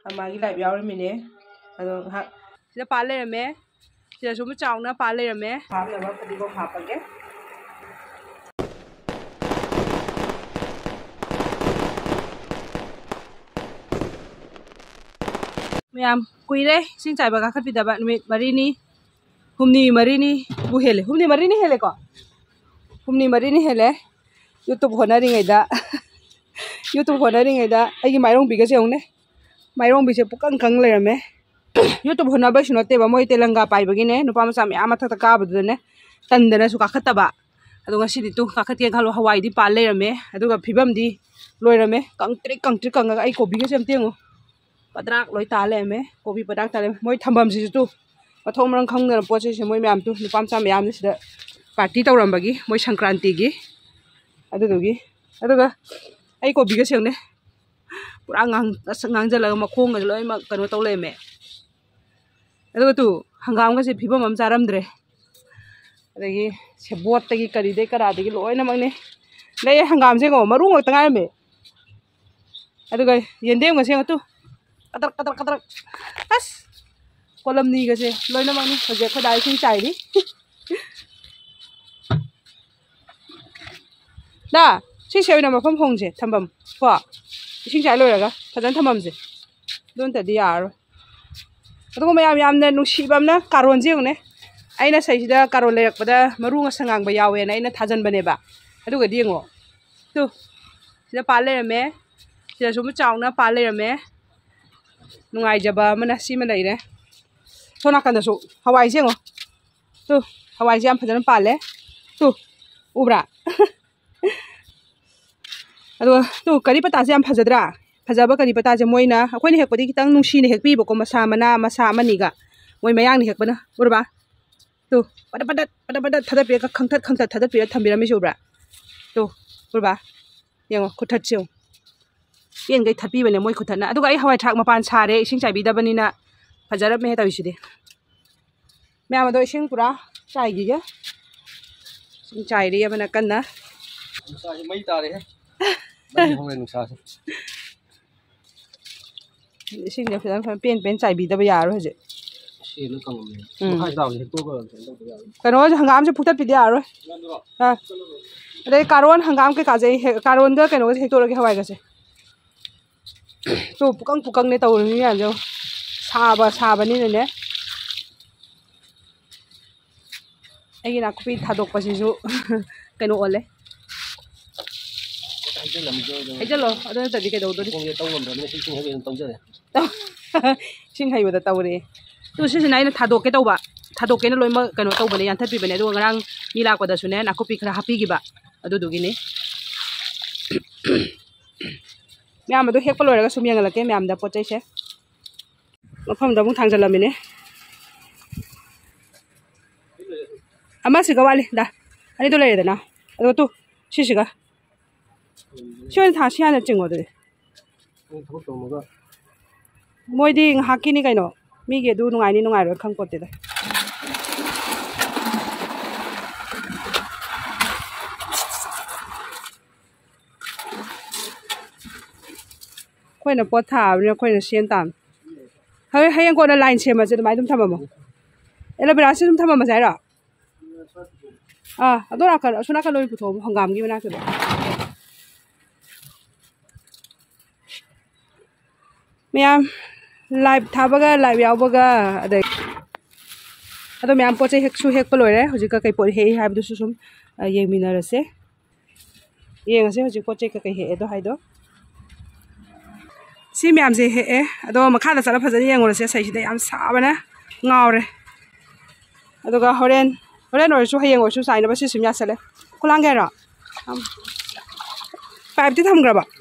मागी लाइव यावरमिने अदो हा सिदा पाल लेरमे सिदा सुम चावना पाल लेरमे हापनबा फदिगोम हापगे मैम कुइरे सिंग चाइबा गाखपिदबा नुमित मरिनी हुमनी मरिनी बुहेले हुमनी मरिनी हेले को हुमनी मरिनी हेले यूट्यूब होनारिङैदा यूट्यूब होनारिङैदा आइगी माइरं बिगसे होंने माइरं बिसे पुकंग कंग लेरमे यूट्यूब होनाबसु नतेबा मोय तेलंगा पाइबगिने नुपा मचा म्याम मथक काबदने तंदना सु काखतबा अदो ngasi di tu kakatye khalo hawai di pal leirame aduga phibam di loirame kangtrik kang ai kobi ge sem tengu padrak loi ta leme kobi padak ta le moi thambam si tu pathom rang khang na poche se moi myam tu nupam cha myam ni sida party tawram bagi moi sankranti gi adugi aduga ai kobi ge sem ne pura ngang jala ma khong ga loi ma kano taw leme aduga tu hangam ga se phibam am charam dre adagi sebot tagi kari de kara de loi na mangne le hangam se go maru ngak tangai me aduga yendem ga se tu kadar as kolam ni ga se loi na mangne hoje khodai sing chai ni da sing chai na ma pham hong je thambam ko sing chai loi ra ga thajan thambam je don ta di yar aduga mayam ne nusibam na karon je ne aina saisida karon lerakpada maru nga sangang ba yawe na aina thajan bane ba aduga dingo tu sida pal lerame sida sum chawna pal lerame nungai jaba mana sima leire sona kana su hawai jengo tu hawai jam phajan pale tu ubra aduga tu kari pata jam phajadra phajaba kari pata je moina akhoi ni hekpadi kitang nungsi ni hekpi boko masa amani ga moi mayang ni hekbana urba tu pada thada pe ka khangtat thada pe thambira mi sobra tu urba yengo khuthat chiu yen gai thapi bane moi khuthat na aduga ai hawai thak mapan sare ising chaibi da bani na phajara me ta wiside me amado ising pura chai gi ga sing chai ri abana kanna nusa ji mai tare he bani hong le nusa se ising ne phan pen chaibi da ba yaro je nó còn hai tàu thì tôi cái nó hangam se phuktat pidia aro ha đây karon hangam ke kaje karon ga cái nó se to ke hawai ga se to pukang ne taw ni ya jo saba ni ne ai na kupi thadok pa si su cái nó ole ai jalo ado ta di ke do do không tàu ngầm rồi nó sinh hay tàu chơi sing hai ba taw re tu si na ina thadok ke na loima kano taw bane yan thatpi bane do ngarang ni la ko da sune na kopi khara hapi gi ba adu du gi ni myam adu hek paloi ra sum yang la ke myam da pochai se mafam da mung thang jala mine ama si ga wali da ani do le da na adu tu si ga sian tha sian na ching odu moi ding hakini kai no mi ge du nungai ni nungai ro khang pote da khoi na pot tha ne khoi na sian tam hayang ko na line sema je mai dum thama mo ela bra se dum thama ma jai ra adora ka suna ka loi putho hangam gi bana ke ma'am live थाबगा live यावगा अदे अदो ma'am पोचे हेकसु हेकप लोरे हुजिका कै पोर हे हाबदु सुसुम येमिनारसे येंगसे हुजि पोचे का कै हे एदो हाइदो सी ma'am जे हे अदो मखादा चला फजन येंगोरसे साइसिदा याम साबना ngaure aduga horen orsu hayeng orsu saina ba sisum ya sale kulangera pipe ti thamgra ba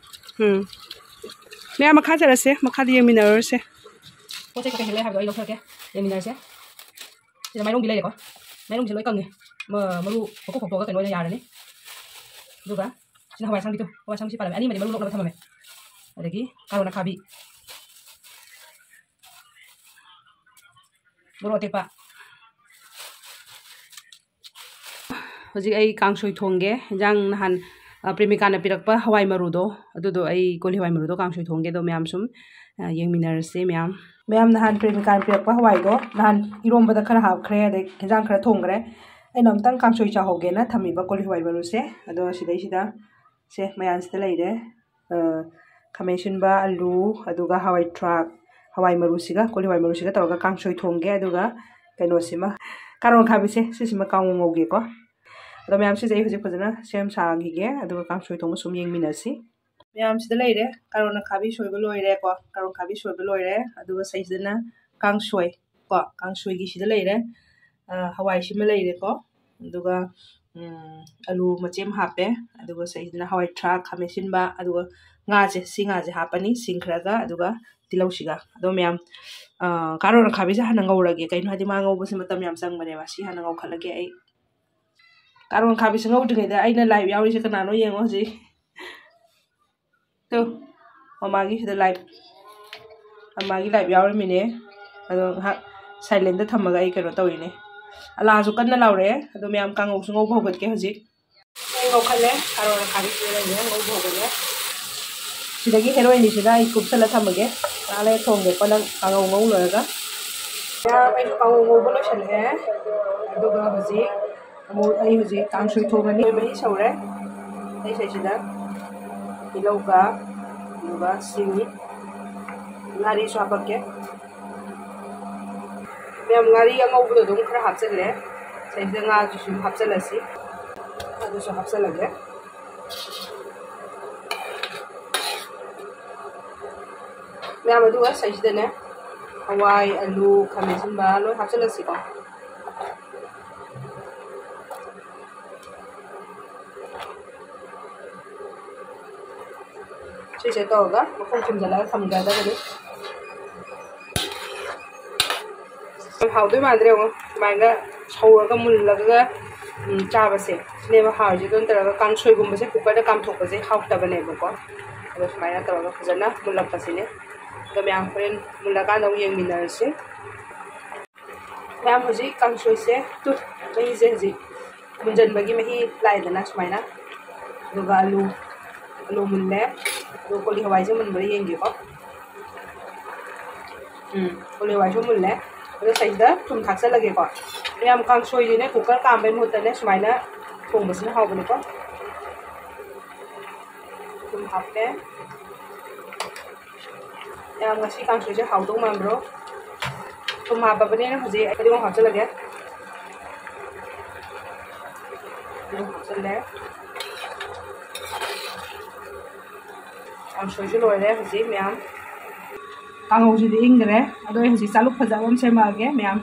मैं मखा चलसे मखा दिए मिनर से पोचे का हेले हाबो इलो खके ये मिनर से ये माइरंग बिले को माइरंग से लोय कंगे मरु पको पको का कनो यारने दुगा सिना हवाई सांग बितो हवाई सांग सि पाला अनि मरि मरु लोक थममे अदगी कारोना खाबी मरु तेपा हजि आई कांगसोय थोंगे जांग नहान प्रेमिका ना पिरकपा हवाई मरुदो अदुदो आई कोली हवाई मरुदो कांगसोय थोंगे दो मैम सुम ꯌꯦꯡꯃꯤꯟꯅꯔꯁꯤ ꯃꯌꯥꯝ ꯅꯍꯥꯟ ꯄ꯭ꯔꯦꯃꯤꯀꯥꯅ ꯄꯤꯔꯛꯄ ꯍꯋꯥꯏꯗꯣ ꯅꯍꯥꯟ ꯏꯔꯣꯝꯕꯗ ꯈꯔ ꯍꯥꯞꯈ꯭ꯔꯦ ꯑꯗꯩ ꯍꯦꯟꯖꯥꯡ ꯈꯔ ꯊꯣꯡꯈ꯭ꯔꯦ ꯑꯩꯅ ꯑꯝꯇꯪ ꯀꯥꯡꯁꯣꯏ ꯆꯥꯍꯧꯒꯦꯅ ꯊꯝꯃꯤꯕ ꯀꯣꯂꯤ ꯍꯋꯥꯏ ꯃꯔꯨꯁꯦ ꯑꯗꯣ ꯁꯤꯗꯩꯁꯤꯗ ꯁꯦ ꯃꯌꯥꯟꯁꯤꯗ ꯂꯩꯔꯦ ꯈꯥꯃꯦꯟ ꯑꯁꯤꯟꯕ ꯑꯂꯨ ꯑꯗꯨꯒ ꯍꯋꯥꯏ ꯊ꯭ꯔꯥꯛ ꯍꯋꯥꯏ ꯃꯔꯨꯁꯤꯒ ꯀꯣꯂꯤ ꯍꯋꯥꯏ ꯃꯔꯨꯁꯤꯒ ꯇꯧꯔꯒ ꯀꯥꯡꯁꯣꯏ ꯊꯣꯡꯒꯦ ꯑꯗꯨꯒ ꯀꯩꯅꯣꯁꯤꯃ ꯀꯥꯔꯣꯟ ꯑꯈꯥꯕꯤꯁꯦ ꯁꯤꯁꯤꯃ ꯀꯥꯡꯉꯧ ꯉꯧꯒꯦꯀꯣ ꯑꯗꯣ ꯃꯌꯥꯝꯁꯤꯁꯦ ꯑꯩ ꯍꯧꯖꯤꯛ ꯐꯖꯅ ꯁꯦꯝ ꯁꯥꯈꯤꯒꯦ ꯑꯗꯨꯒ ꯀꯥꯡꯁꯣꯏ ꯊꯣꯡꯕ ꯁꯨꯝ ꯌꯦꯡꯃꯤꯟꯅꯁꯤ ꯃꯌꯥꯝꯁꯤꯗ ꯂꯩꯔꯦ ꯀꯥꯔꯣꯟ ꯑꯈꯥꯕꯤ ꯁꯣꯏꯕ ꯂꯣꯏꯔꯦꯀꯣ ꯀꯥꯔꯣꯟ ꯑꯈꯥꯕꯤ ꯁꯣꯏꯕ ꯂꯣꯏꯔꯦ ꯑꯗꯨꯒ ꯁꯤꯗꯅ ꯀꯥꯡꯁꯣꯏ ꯀꯣ ꯀꯥꯡꯁꯣꯏꯒꯤ ꯁꯤꯗ ꯂꯩꯔꯦ ꯍꯋꯥꯏꯁꯤꯃ ꯂꯩꯔꯦꯀꯣ ꯑꯗꯨꯒ ꯑꯂꯨ ꯃꯆꯦꯝ ꯍꯥꯞꯄꯦ ꯑꯗꯨꯒ ꯁꯤꯗꯅ ꯍꯋꯥꯏ ꯊ꯭ꯔꯥꯛ ꯈꯥꯃꯦꯟ ꯑꯁꯤꯟꯕ ꯑꯗꯨꯒ ꯉꯥꯁꯦ ꯁꯤ ꯉꯥꯁꯦ ꯍꯥꯞꯄꯅꯤ ꯁꯤꯡ ꯈꯔꯒ ꯑꯗꯨꯒ ꯇꯤꯜꯍꯧꯁꯤꯒ ꯑꯗꯣ ꯃꯌꯥꯝ ꯀꯥꯔꯣꯟ ꯑꯈꯥꯕꯤꯁꯦ ꯍꯥꯟꯅ ꯉꯧꯔꯒꯦ ꯀꯩꯅꯣ ꯍꯥꯏꯗꯤ ꯃꯥ ꯉꯧꯕꯁꯦ ꯃꯇꯝ ꯌꯥꯝ ꯆꯪꯕꯅꯦꯕ ꯁꯤ ꯍꯥꯟꯅ ꯉꯧꯈꯠꯂꯒꯦ ꯑꯩ ꯀꯥꯔꯣꯟ ꯑꯈꯥꯕꯤꯁꯦ ꯉꯧꯗ꯭ꯔꯤꯉꯩꯗ ꯑꯩꯅ ꯂꯥꯏꯚ ꯌꯥꯎꯔꯤꯁꯦ ꯀꯅꯥꯅꯣ ꯌꯦꯡꯉꯣ ꯍꯧꯖꯤꯛ ꯇꯨ ꯃꯃꯥꯒꯤ ꯁꯤꯗ ꯂꯥꯏꯚ ꯃꯃꯥꯒꯤ ꯂꯥꯏꯚ ꯌꯥꯎꯔꯝꯃꯤꯅꯦ ꯑꯗꯣ ꯉꯥꯏꯍꯥꯛ ꯁꯥꯏꯂꯦꯟꯗ ꯊꯝꯃꯒ ꯑꯩ ꯀꯩꯅꯣ ꯇꯧꯔꯤꯅꯦ ꯑꯂꯥꯁꯨ ꯀꯟꯅ ꯂꯥꯎꯔꯛꯑꯦ ꯑꯗꯣ ꯃꯌꯥꯝ ꯀꯥꯡꯉꯧꯁꯨ ꯉꯧꯕ ꯍꯧꯒꯠꯀꯦ ꯍꯧꯖꯤꯛ ꯑꯩ ꯉꯧꯈꯠꯂꯦ ꯀꯥꯔꯣꯟ ꯑꯈꯥꯕꯤꯁꯤꯗ ꯂꯩꯔꯦ ꯉꯧꯕ ꯍꯧꯒꯠꯂꯦ ꯁꯤꯗꯒꯤ ꯍꯦꯔꯣꯏꯟꯁꯤꯗ ꯑꯩ ꯀꯨꯞꯁꯜꯂ ꯊꯝꯃꯒꯦ ꯉꯥꯏꯍꯥꯛ ꯂꯩꯔ ꯊꯣꯡꯒꯦꯀꯣ ꯅꯪ ꯀꯥꯡꯉꯧ ꯉꯧ ꯂꯣꯏꯔꯒ ꯑꯩꯁꯨ ꯀꯥꯡꯉꯧ ꯉꯧꯕ ꯂꯣꯏꯁꯜꯂꯦ ꯑꯗꯨꯒ ꯍꯧꯖꯤꯛ ꯑꯃꯨꯛ ꯑꯩ ꯍꯧꯖꯤꯛ ꯀꯥꯡꯁꯣꯏ ꯊꯣꯡꯉꯅꯤ ꯃꯍꯤ ꯁꯧꯔꯦ ꯑꯩ ꯁꯤꯗ ꯇꯤꯜꯍꯧꯒ ꯑꯗꯨꯒ ꯁꯤꯡ ꯉꯥꯔꯤꯁꯨ ꯍꯥꯞꯄꯛꯀꯦ ꯃꯌꯥꯝ ꯉꯥꯔꯤ ꯑꯉꯧꯕꯗꯣ ꯑꯗꯨꯝ ꯈꯔ ꯍꯥꯞꯆꯜꯂꯦ ꯁꯤꯗ ꯉꯥꯗꯨꯁꯨ ꯍꯥꯞꯆꯜꯂꯁꯤ ꯑꯗꯨꯁꯨ ꯍꯥꯞꯆꯜꯂꯒꯦ ꯃꯌꯥꯝ ꯑꯗꯨꯒ ꯁꯤꯗꯅꯦ ꯍꯋꯥꯏ ꯑꯂꯨ ꯈꯥꯃꯦꯟ ꯑꯁꯤꯟꯕ ꯂꯣꯏ ꯍꯥꯞꯆꯜꯂꯁꯤꯀꯣ ꯁꯤꯁꯦ ꯇꯧꯔꯒ ꯃꯈꯨꯝ ꯈꯨꯝꯖꯤꯜꯂꯒ ꯊꯝꯒꯗꯕꯅꯤ ꯍꯥꯎꯗꯣꯏ ꯃꯥꯟꯗ꯭ꯔꯦ ꯌꯦꯡꯉꯣ ꯁꯨꯃꯥꯏꯅ ꯁꯧꯔꯒ ꯃꯨꯜꯂꯒ ꯆꯥꯕꯁꯦ ꯁꯤꯅꯦꯕ ꯍꯥꯎꯔꯤꯁꯦ ꯑꯗꯨ ꯅꯠꯇ꯭ꯔꯒ ꯀꯥꯡꯁꯣꯏꯒꯨꯝꯕꯁꯦ ꯀꯨꯀꯔꯗ ꯀꯥꯝꯊꯣꯛꯄꯁꯦ ꯍꯥꯎꯇꯕꯅꯦꯕꯀꯣ ꯑꯗꯣ ꯁꯨꯃꯥꯏꯅ ꯇꯧꯔꯒ ꯐꯖꯅ ꯃꯨꯜꯂꯛꯄꯁꯤꯅꯦ ꯑꯗꯣ ꯃꯌꯥꯝ ꯍꯣꯔꯦꯟ ꯃꯨꯜꯂꯀꯥꯟꯗ ꯑꯃꯨꯛ ꯌꯦꯡꯃꯤꯟꯅꯔꯁꯤ ꯃꯌꯥꯝ ꯍꯧꯖꯤꯛ ꯀꯥꯡꯁꯣꯏꯁꯦ ꯃꯍꯤꯁꯦ ꯍꯧꯖꯤꯛ ꯃꯨꯟꯖꯟꯕꯒꯤ ꯃꯍꯤ ꯂꯥꯛꯑꯦꯗꯅ ꯁꯨꯃꯥꯏꯅ ꯑꯗꯨꯒ ꯑꯂꯨ ꯃꯨꯜꯂꯦ ꯑꯗꯨꯒ ꯀꯣꯂꯤ ꯍꯋꯥꯏꯁꯦ ꯃꯨꯟꯕ꯭ꯔꯥ ꯌꯦꯡꯒꯦꯀꯣ ꯀꯣꯂꯤ ꯍꯋꯥꯏꯁꯨ ꯃꯨꯜꯂꯦ ꯑꯗꯣ ꯁꯤꯗ ꯊꯨꯝ ꯊꯥꯛꯆꯜꯂꯒꯦꯀꯣ ꯃꯌꯥꯝ ꯀꯥꯡꯁꯣꯏꯁꯤꯅꯦ ꯀꯨꯀꯔ ꯀꯥꯝꯕꯩ ꯃꯍꯨꯠꯇꯅꯦ ꯁꯨꯃꯥꯏꯅ ꯊꯣꯡꯕꯁꯤꯅ ꯍꯥꯎꯕꯅꯦꯀꯣ ꯊꯨꯝ ꯍꯥꯞꯄꯦ ꯃꯌꯥꯝ ꯉꯁꯤ ꯀꯥꯡꯁꯣꯏꯁꯦ ꯍꯥꯎꯗꯧ ꯃꯥꯟꯕ꯭ꯔꯣ ꯊꯨꯝ ꯍꯥꯞꯄꯕꯅꯤꯅ ꯍꯧꯖꯤꯛ ꯑꯩꯗꯤ ꯑꯃꯨꯛ ꯍꯥꯞꯆꯜꯂꯒꯦ ꯍꯥꯞꯆꯜꯂꯦ ꯀꯥꯡꯁꯣꯏꯁꯨ ꯂꯣꯏꯔꯦ ꯍꯧꯖꯤꯛ ꯃꯌꯥꯝ ꯀꯥꯡꯍꯧꯁꯤꯗꯤ ꯏꯪꯈ꯭ꯔꯦ ꯑꯗꯣ ꯑꯩ ꯍꯧꯖꯤꯛ ꯆꯥꯂꯨꯛ ꯐꯖꯕ ꯑꯃ ꯁꯦꯝꯃꯛꯑꯒꯦ ꯃꯌꯥꯝ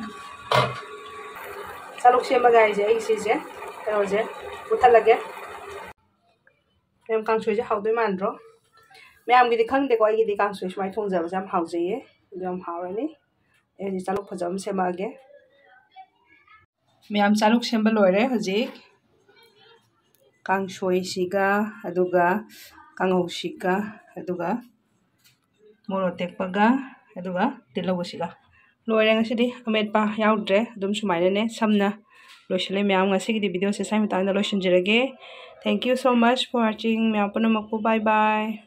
ꯆꯥꯂꯨꯛ ꯁꯦꯝꯃꯒ ꯑꯩꯁꯦ ꯑꯩ ꯁꯤꯁꯦ ꯀꯩꯅꯣꯁꯦ ꯃꯨꯠꯊꯠꯂꯒꯦ ꯃꯌꯥꯝ ꯀꯥꯡꯁꯣꯏꯁꯦ ꯍꯥꯎꯗꯣꯏ ꯃꯥꯟꯗ꯭ꯔꯣ ꯃꯌꯥꯝꯒꯤꯗꯤ ꯈꯪꯗꯦꯀꯣ ꯑꯩꯒꯤꯗꯤ ꯀꯥꯡꯁꯣꯏ ꯁꯨꯃꯥꯏꯅ ꯊꯣꯡꯖꯕꯁꯦ ꯌꯥꯝ ꯍꯥꯎꯖꯩꯌꯦ ꯑꯗꯨ ꯌꯥꯝ ꯍꯥꯎꯔꯅꯤ ꯑꯩ ꯍꯧꯖꯤꯛ ꯆꯥꯂꯨꯛ ꯐꯖꯕ ꯑꯃ ꯁꯦꯝꯃꯛꯑꯒꯦ ꯃꯌꯥꯝ ꯆꯥꯂꯨꯛ ꯁꯦꯝꯕ ꯂꯣꯏꯔꯦ ꯍꯧꯖꯤꯛ ꯀꯥꯡꯁꯣꯏꯁꯤꯒ ꯑꯗꯨꯒ ꯀꯥꯡꯍꯧꯁꯤꯒ ꯑꯗꯨꯒ ꯃꯣꯔꯣꯛ ꯑꯇꯦꯛꯄꯒ ꯑꯗꯨꯒ ꯇꯤꯜꯍꯧꯒꯁꯤꯒ ꯂꯣꯏꯔꯦ ꯉꯁꯤꯗꯤ ꯑꯃꯦꯠꯄ ꯌꯥꯎꯗ꯭ꯔꯦ ꯑꯗꯨꯝ ꯁꯨꯃꯥꯏꯅꯅꯦ ꯁꯝꯅ ꯂꯣꯏꯁꯤꯜꯂꯦ ꯃꯌꯥꯝ ꯉꯁꯤꯒꯤꯗꯤ ꯚꯤꯗꯤꯑꯣꯁꯦ ꯁ꯭ꯋꯥꯏ ꯃꯇꯥꯡꯗ ꯂꯣꯏꯁꯤꯟꯖꯔꯒꯦ thank you so much for watching ꯃꯌꯥꯝ ꯄꯨꯝꯅꯃꯛꯄꯨ ꯕꯥꯏ ꯕꯥꯏ